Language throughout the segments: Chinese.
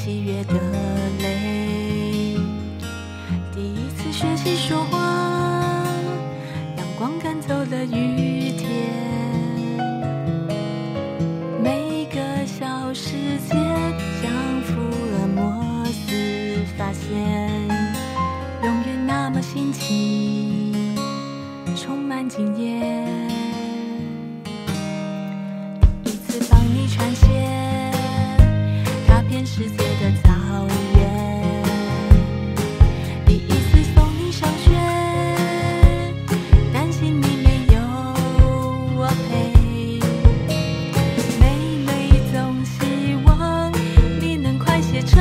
喜悦的泪。第一次学习说话，阳光赶走了雨天。每个小世界像福尔摩斯发现，永远那么新奇，充满惊艳。一次帮你穿鞋，踏遍世界的草原。第一次送你上学，担心你没有我陪。每每总希望你能快些成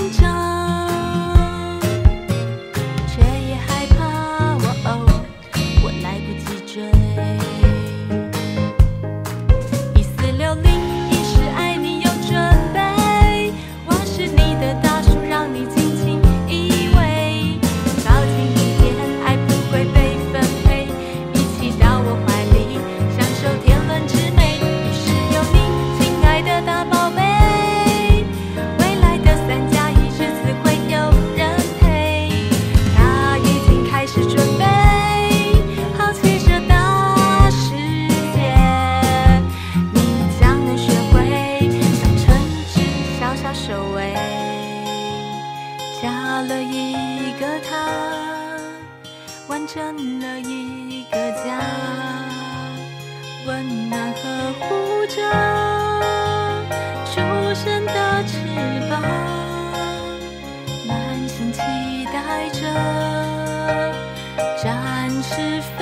长，却也害怕我来不及追。一丝留恋，一时爱你有准备。我是你的大树，让你轻轻依偎。靠近一点，爱不会被分配，一起到我怀里，享受天伦之美。于是有你，亲爱的大宝贝。未来的3+1日子会有人陪，他已经开始准备，好奇这大世界。你将能学会让诚挚小小守卫，加了一个他，完成了一个家，温暖呵护着出生的翅膀，满心期待着展翅飞